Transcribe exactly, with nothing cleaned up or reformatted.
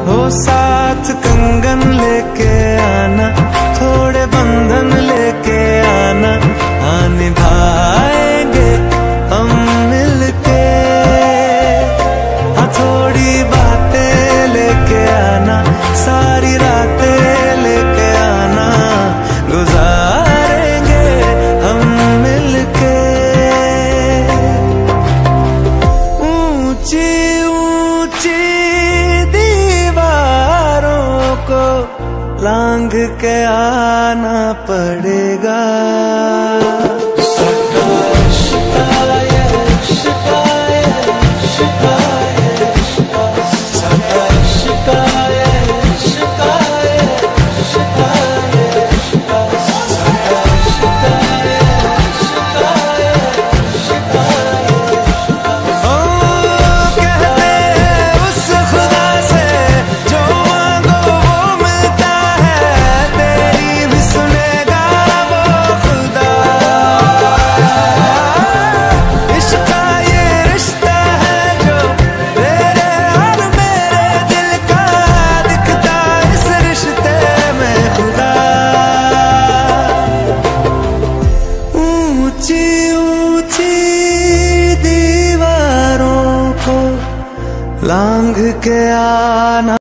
हो साथ कंगन लेके आना, थोड़े बंधन लेके आना, हाँ निभाएंगे हम मिलके। हाँ थोड़ी बातें लेके आना, सारी रातें लेके आना, गुजारेंगे हम मिलके। ऊंची ऊंची दीवारों को लांघ के आना पड़ेगा। ऊंची ऊंची दीवारों को लांघ के आना।